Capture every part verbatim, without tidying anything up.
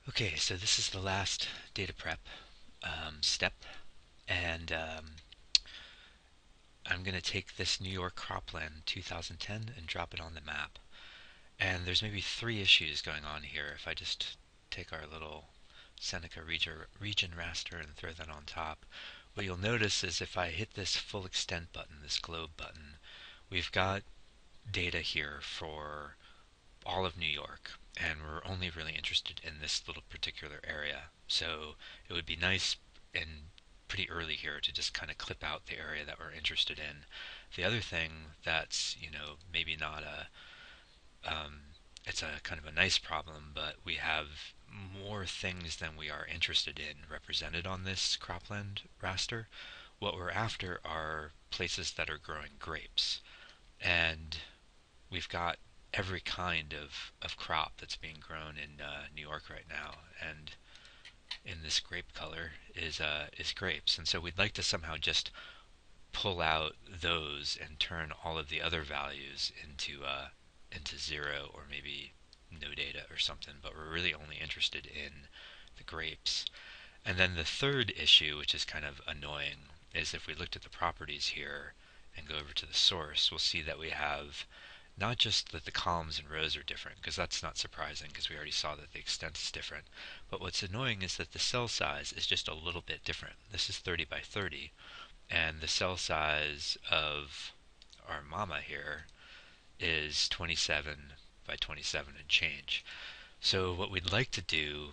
Okay, so this is the last data prep um, step, and um, I'm going to take this New York cropland two thousand ten and drop it on the map. And there's maybe three issues going on here. If I just take our little Seneca region, region raster and throw that on top, what you'll notice is if I hit this full extent button, this globe button, we've got data here for all of New York, and we're only really interested in this little particular area. So it would be nice and pretty early here to just kind of clip out the area that we're interested in. The other thing that's, you know, maybe not a, um, it's a kind of a nice problem, but we have more things than we are interested in represented on this cropland raster. What we're after are places that are growing grapes. And we've got every kind of, of crop that's being grown in uh, New York right now, and in this grape color is uh, is grapes. And so we'd like to somehow just pull out those and turn all of the other values into uh, into zero or maybe no data or something. But we're really only interested in the grapes. And then the third issue, which is kind of annoying, is if we looked at the properties here and go over to the source, we'll see that we have not just that the columns and rows are different, because that's not surprising because we already saw that the extent is different, but what's annoying is that the cell size is just a little bit different. This is thirty by thirty, and the cell size of our mama here is twenty-seven by twenty-seven and change. So what we'd like to do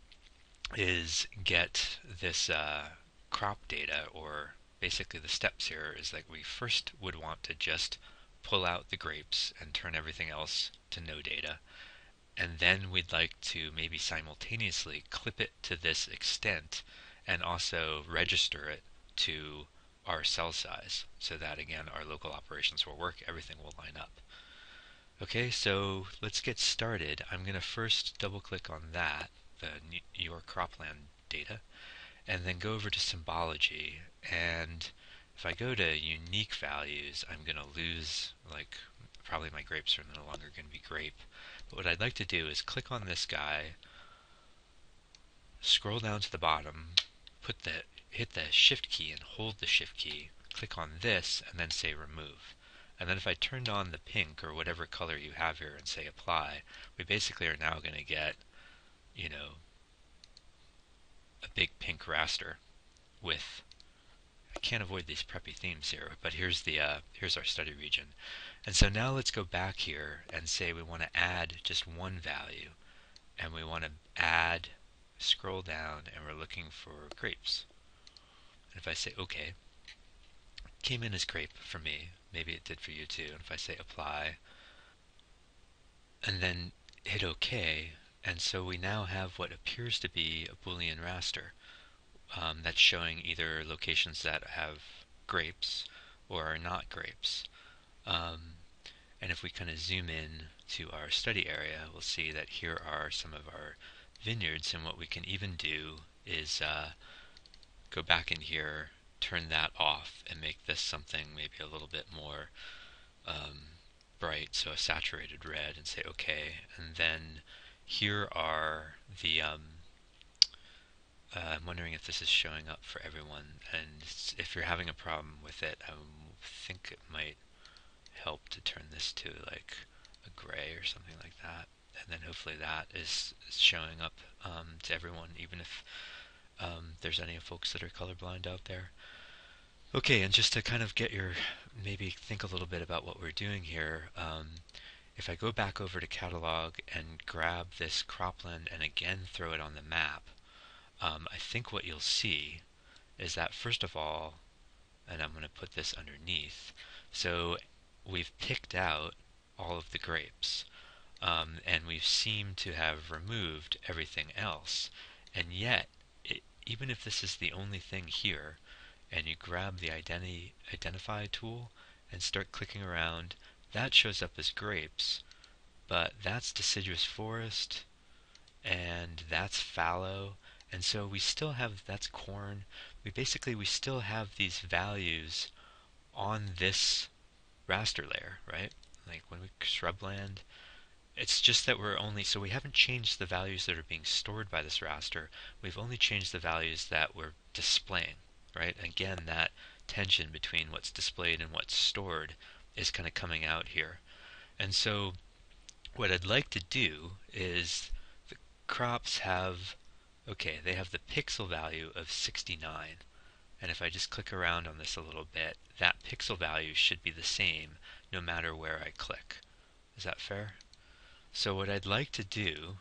is get this uh, crop data, or basically the steps here is like we first would want to just pull out the grapes and turn everything else to no data. And then we'd like to maybe simultaneously clip it to this extent and also register it to our cell size so that again our local operations will work, everything will line up. Okay, so let's get started. I'm going to first double click on that, the New York cropland data, and then go over to symbology. And if I go to unique values, I'm going to lose, like, probably my grapes are no longer going to be grape. But what I'd like to do is click on this guy, scroll down to the bottom, put the hit the shift key and hold the shift key, click on this, and then say remove. And then if I turned on the pink or whatever color you have here and say apply, we basically are now going to get, you know, a big pink raster with, I can't avoid these preppy themes here, but here's the uh, here's our study region. And so now let's go back here and say we want to add just one value, and we want to add, scroll down, and we're looking for grapes. And if I say OK, it came in as grape for me. Maybe it did for you too. And if I say apply, and then hit OK, and so we now have what appears to be a Boolean raster. Um, that's showing either locations that have grapes or are not grapes. Um, and if we kind of zoom in to our study area, we'll see that here are some of our vineyards, and what we can even do is uh, go back in here, turn that off, and make this something maybe a little bit more um, bright, so a saturated red, and say OK. And then here are the um, Uh, I'm wondering if this is showing up for everyone, and if you're having a problem with it, I think it might help to turn this to like a gray or something like that, and then hopefully that is showing up um, to everyone, even if um, there's any folks that are colorblind out there. Okay, and just to kind of get your, maybe think a little bit about what we're doing here, um, if I go back over to catalog and grab this cropland and again throw it on the map, Um, I think what you'll see is that first of all, and I'm going to put this underneath, so we've picked out all of the grapes, um, and we seem to have removed everything else, and yet, it, even if this is the only thing here, and you grab the identi identify tool and start clicking around, that shows up as grapes, but that's deciduous forest, and that's fallow, and so we still have, that's corn. We basically, we still have these values on this raster layer, right? Like when we shrubland, It's just that we're only, so we haven't changed the values that are being stored by this raster. We've only changed the values that we're displaying, right? Again, that tension between what's displayed and what's stored is kind of coming out here. And so what I'd like to do is the crops have, okay, they have the pixel value of sixty-nine. And if I just click around on this a little bit, that pixel value should be the same no matter where I click. Is that fair? So what I'd like to do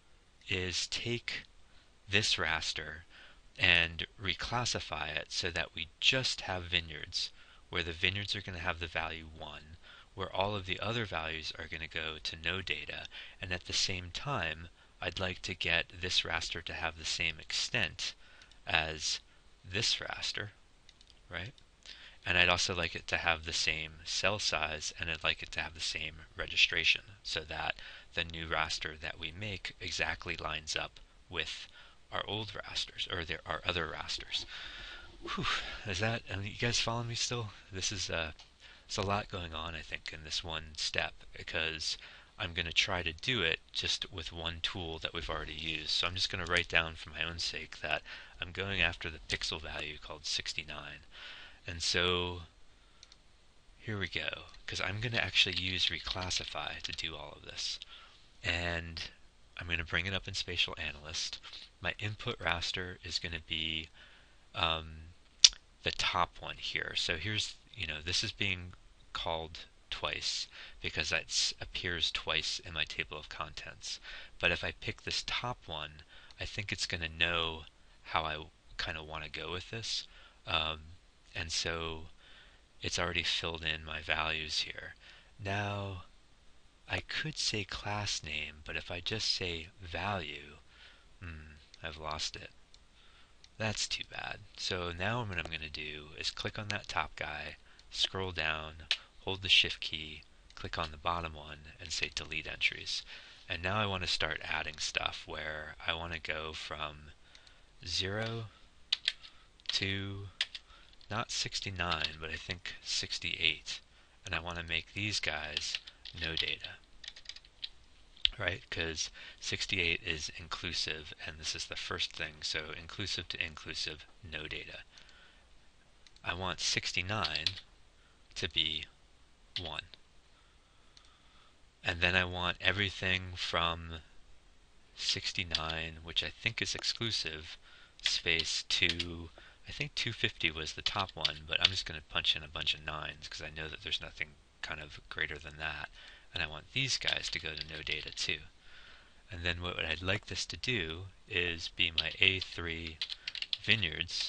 is take this raster and reclassify it so that we just have vineyards, where the vineyards are going to have the value one, where all of the other values are going to go to no data, and at the same time I'd like to get this raster to have the same extent as this raster, right? And I'd also like it to have the same cell size, and I'd like it to have the same registration, so that the new raster that we make exactly lines up with our old rasters, or there our other rasters. Whew, is that, I mean, you guys following me still? This is uh, it's a lot going on, I think, in this one step, because I'm going to try to do it just with one tool that we've already used. So I'm just going to write down for my own sake that I'm going after the pixel value called sixty-nine. And so here we go, because I'm going to actually use Reclassify to do all of this. And I'm going to bring it up in Spatial Analyst. My input raster is going to be um, the top one here. So here's, you know, this is being called twice because that appears twice in my table of contents. But if I pick this top one, I think it's going to know how I kind of want to go with this. Um, and so it's already filled in my values here. Now, I could say class name, but if I just say value, hmm, I've lost it. That's too bad. So now what I'm going to do is click on that top guy, scroll down, hold the shift key, click on the bottom one, and say delete entries. And now I want to start adding stuff where I want to go from zero to not sixty-nine, but I think sixty-eight. And I want to make these guys no data, right? Because sixty-eight is inclusive, and this is the first thing. So inclusive to inclusive, no data. I want sixty-nine to be one. And then I want everything from sixty-nine, which I think is exclusive, space to, I think two fifty was the top one, but I'm just going to punch in a bunch of nines because I know that there's nothing kind of greater than that. And I want these guys to go to no data too. And then what I'd like this to do is be my A three vineyards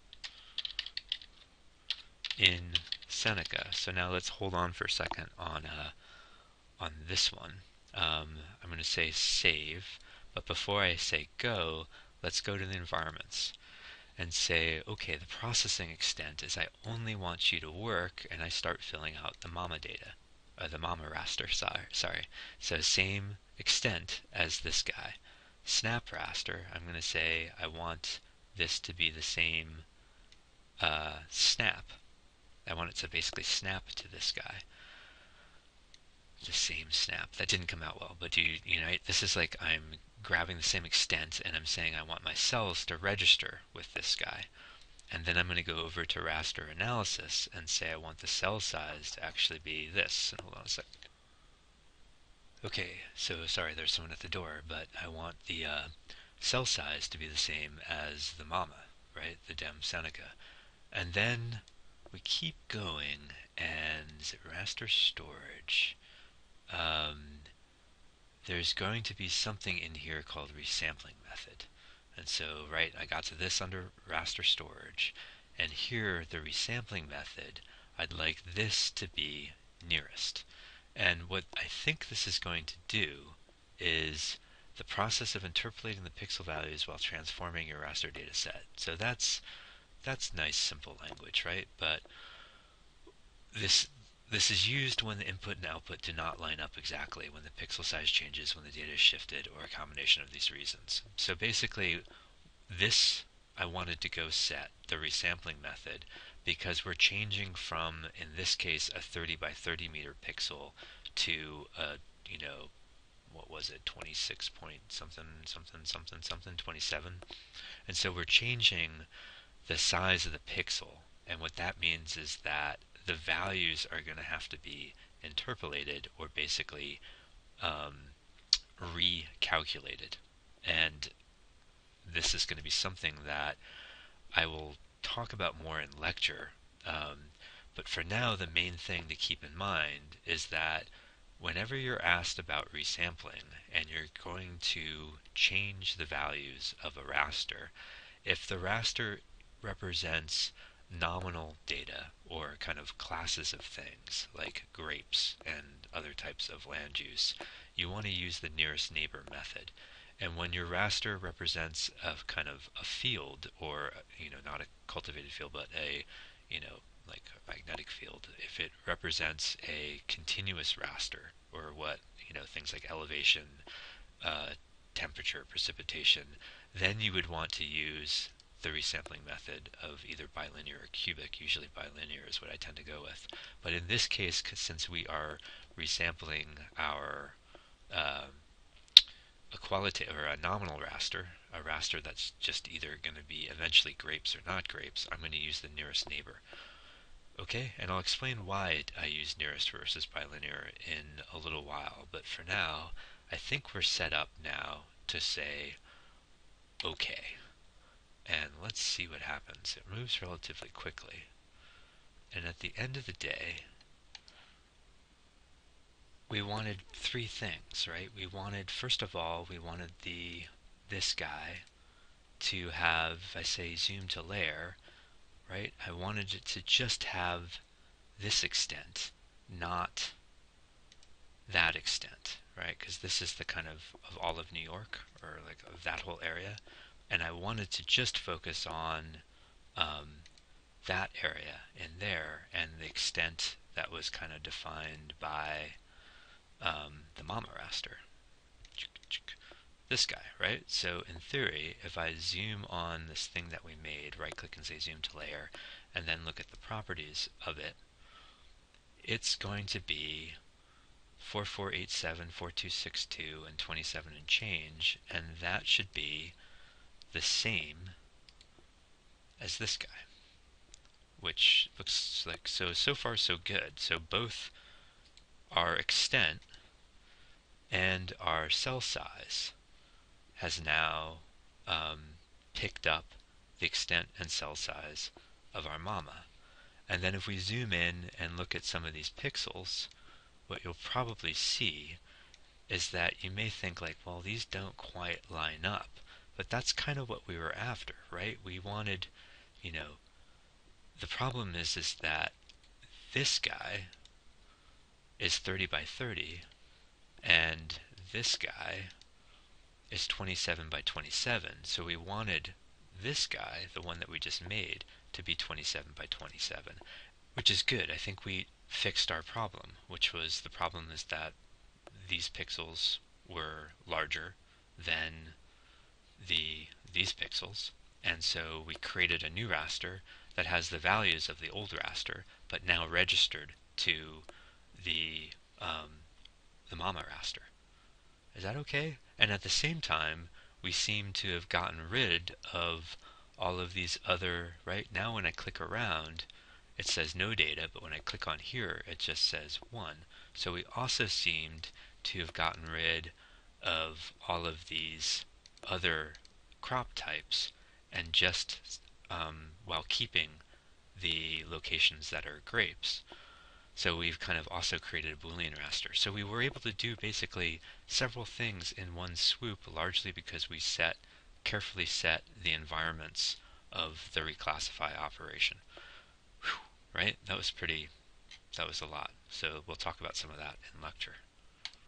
in Seneca. So now let's hold on for a second on uh, on this one. Um, I'm going to say save, but before I say go, let's go to the environments and say, okay, the processing extent is I only want you to work, and I start filling out the mama data, or the mama raster, sorry. sorry. So same extent as this guy. Snap raster, I'm going to say I want this to be the same uh, snap. I want it to basically snap to this guy. The same snap. That didn't come out well, but do you, you know, this is like I'm grabbing the same extent and I'm saying I want my cells to register with this guy. And then I'm going to go over to raster analysis and say I want the cell size to actually be this. And hold on a sec. Okay, so sorry, there's someone at the door, but I want the uh, cell size to be the same as the mama, right? The dem Seneca. And then we keep going, and is it raster storage? Um, there's going to be something in here called resampling method. And so, right, I got to this under raster storage, and here, the resampling method, I'd like this to be nearest. And what I think this is going to do is the process of interpolating the pixel values while transforming your raster data set. So that's that's nice, simple language, right? But this This is used when the input and output do not line up exactly, when the pixel size changes, when the data is shifted, or a combination of these reasons. So basically, this I wanted to go set, the resampling method, because we're changing from, in this case, a thirty by thirty meter pixel to a, you know, what was it, twenty-six point something, something, something, something, twenty-seven. And so we're changing the size of the pixel. And what that means is that the values are going to have to be interpolated, or basically um, recalculated. And this is going to be something that I will talk about more in lecture. Um, but for now, the main thing to keep in mind is that whenever you're asked about resampling and you're going to change the values of a raster, if the raster represents nominal data or kind of classes of things like grapes and other types of land use, you want to use the nearest neighbor method. And when your raster represents a kind of a field, or you know, not a cultivated field, but a you know, like a magnetic field, if it represents a continuous raster, or what you know, things like elevation, uh, temperature, precipitation, then you would want to use the resampling method of either bilinear or cubic. Usually bilinear is what I tend to go with. But in this case, since we are resampling our uh, a qualitative or a nominal raster, a raster that's just either going to be eventually grapes or not grapes, I'm going to use the nearest neighbor. Okay, and I'll explain why I use nearest versus bilinear in a little while, but for now, I think we're set up now to say okay. And let's see what happens. It moves relatively quickly. And at the end of the day, we wanted three things, right? We wanted, first of all, we wanted the this guy to have, I say zoom to layer, right? I wanted it to just have this extent, not that extent, right? Because this is the kind of, of all of New York, or like of that whole area. And I wanted to just focus on um, that area in there, and the extent that was kind of defined by um, the mama raster. This guy, right? So in theory, if I zoom on this thing that we made, right click and say zoom to layer, and then look at the properties of it, it's going to be four four eight seven, four two six two, and twenty-seven and change, and that should be the same as this guy, which looks like, so so far so good. So both our extent and our cell size has now um, picked up the extent and cell size of our mama. And then if we zoom in and look at some of these pixels, what you'll probably see is that you may think like, well, these don't quite line up. But that's kind of what we were after, right? We wanted, you know, the problem is is that this guy is thirty by thirty, and this guy is twenty-seven by twenty-seven. So we wanted this guy, the one that we just made, to be twenty-seven by twenty-seven, which is good. I think we fixed our problem, which was, the problem is that these pixels were larger than the these pixels, and so we created a new raster that has the values of the old raster, but now registered to the um, the mama raster. Is that okay? And at the same time, we seem to have gotten rid of all of these other, right? Now when I click around, it says no data, but when I click on here, it just says one. So we also seemed to have gotten rid of all of these other crop types, and just um, while keeping the locations that are grapes. So we've kind of also created a Boolean raster. So we were able to do basically several things in one swoop, largely because we set carefully set the environments of the reclassify operation. Whew, right? That was pretty, that was a lot. So we'll talk about some of that in lecture.